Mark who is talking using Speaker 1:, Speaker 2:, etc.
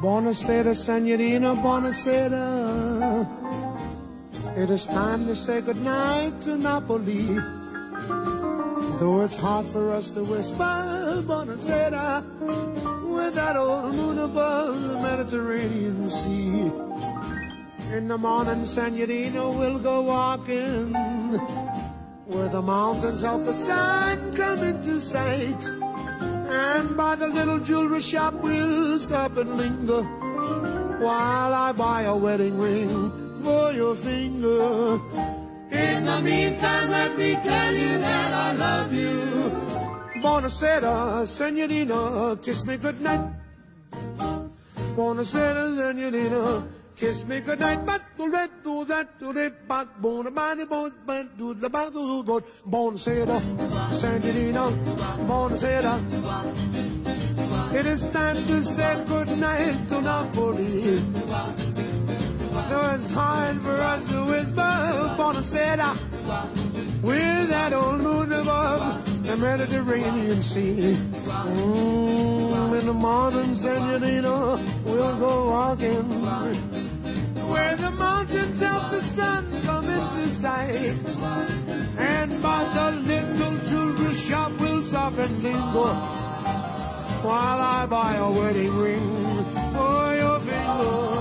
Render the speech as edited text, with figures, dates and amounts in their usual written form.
Speaker 1: Buonasera, Signorina, buonasera. It is time to say goodnight to Napoli. Though it's hard for us to whisper buonasera with that old moon above the Mediterranean Sea. In the morning, Signorina, we'll go walking where the mountains help the sun come into sight. And by the little jewelry shop we'll stop and linger while I buy a wedding ring for your finger. In the meantime, let me tell you that I love you. Buonasera, Signorina, kiss me goodnight. Buonasera, Signorina, kiss me goodnight. But do that, do that, but buonasera, Signorina, buonasera. It is time to say goodnight to Napoli. Though it's hard for us to whisper buonasera with that old moon above the Mediterranean Sea. In the morning, Signorina, we'll go walking where the mountains help the sun come into sight. And by the little jewelry shop we'll stop and linger while I buy a wedding ring for your finger.